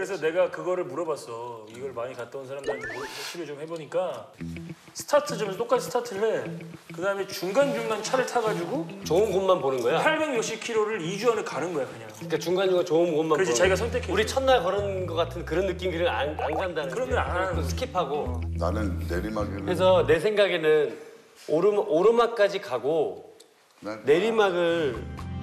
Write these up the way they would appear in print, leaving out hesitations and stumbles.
그래서 내가 그거를 물어봤어. 이걸 많이 갔다 온 사람들한테 실을 좀 해보니까 스타트점에서 똑같이 스타트를 해. 그다음에 중간중간 차를 타가지고 좋은 곳만 보는 거야? 800 몇십 킬로를 2주 안에 가는 거야 그냥. 그러니까 중간중간 좋은 곳만 그렇지, 보는 자기가 거야. 선택해. 우리 첫날 걸은 것 같은 그런 느낌들을 안 간다는 그런 걸 안 하는 거지. 스킵하고. 나는 내리막을. 그래서 내 생각에는 오르막까지 가고 내리막을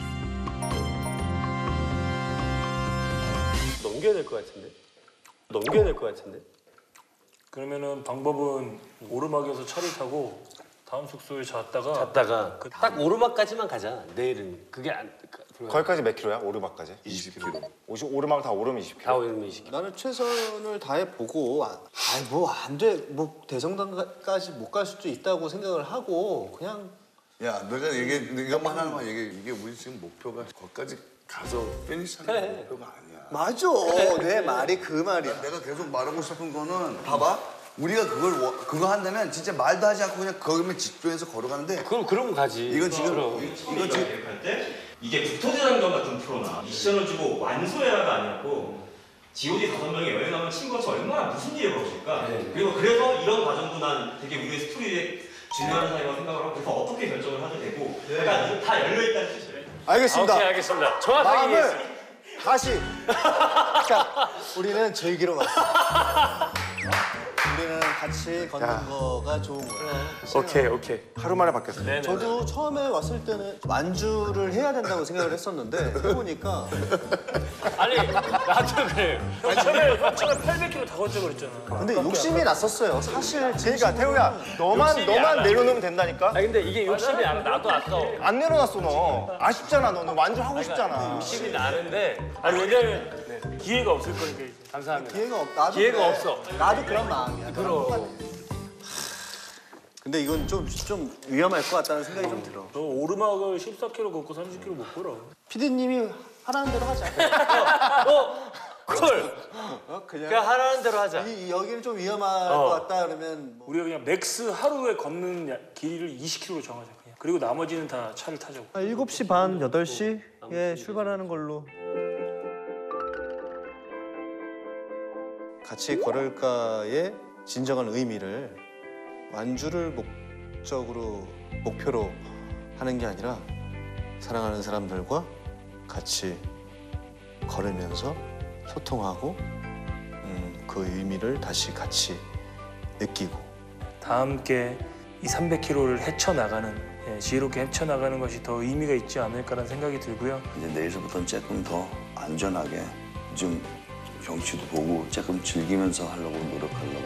넘겨야 될 것 같은데? 넘겨야 될 것 같은데? 그러면은 방법은 오르막에서 차를 타고 다음 숙소에 잤다가 딱 오르막까지만 가자. 내일은 그게 안 거기까지 몇 킬로야? 오르막까지? 20km. 오르막을 다 오르면 20킬로. 다 오르면 20km. 나는 최선을 다해 보고 뭐 안 돼. 뭐 대성당까지 못 갈 수도 있다고 생각을 하고 그냥 야, 너가 이것만 하나만 얘기해. 이게 우리 지금 목표가 거기까지 가서 피니시하는 목표가 아니야. 맞아. 내 말이 그 말이야. 내가 계속 말하고 싶은 거는 봐봐. 우리가 그거 한다면 진짜 말도 하지 않고 그냥 거기만 집중해서 걸어가는데 그럼 가지. 이건 지금 이거 지금 할 때 이게 국토대장정 같은 프로나 미션을 주고 완수해라가 아니었고 G.O.D 5명이 여행 가면 친구가 얼마나 무슨 일이 벌어질까. 그리고 그래서 이런 과정도 난 되게 우리의 스토리에 중요한 사이라고 생각을 하고 그래서 어떻게 결정을 하도 되고 약간 다 열려있다는 뜻이에요. 알겠습니다. 오케이, 알겠습니다. 정확하게 마음을 이해했습니다. 다시. 자, 우리는 즐기러 갔어. 우리는 같이 걷는 거가 좋은 거야. 오케이. 하루 만에 바뀌었어. 네네. 저도 처음에 왔을 때는 완주를 해야 된다고 생각을 했었는데 해보니까 아니 나도 그래. 처음에 800km 다 걷자 그랬잖아. 근데 욕심이 났었어요. 사실 그러니까 태우야, 너만 내려놓으면 된다니까? 아니 근데 이게 욕심이 안 나도 아까워. 안 내려놨어 너. 아쉽잖아 너는 완전 하고 싶잖아. 욕심이 나는데 아니 왜냐면 기회가 없을 거니까 이제. 감사합니다. 나도 기회가 그래. 없어. 나도 그런 마음이야. 그럼. 근데 이건 좀 위험할 것 같다는 생각이 좀 들어. 너 오르막을 14km 걷고 30km 못 걸어. 피디님이 하라는 대로 하자. 콜. 그냥 하라는 대로 하자. 여기는 좀 위험할 것 같다 그러면 뭐. 우리가 그냥 맥스 하루에 걷는 길이를 20km로 정하자 그냥. 그리고 나머지는 다 차를 타자고. 7시 반, 8시에 출발하는 걸로. 같이 걸을까의 진정한 의미를 완주를 목표로 하는 게 아니라 사랑하는 사람들과 같이 걸으면서 소통하고 그 의미를 다시 같이 느끼고 다 함께 이 300km를 헤쳐나가는 지혜롭게 헤쳐나가는 것이 더 의미가 있지 않을까라는 생각이 들고요. 이제 내일서부터는 조금 더 안전하게 좀 경치도 보고 조금 즐기면서 하려고 노력하려고.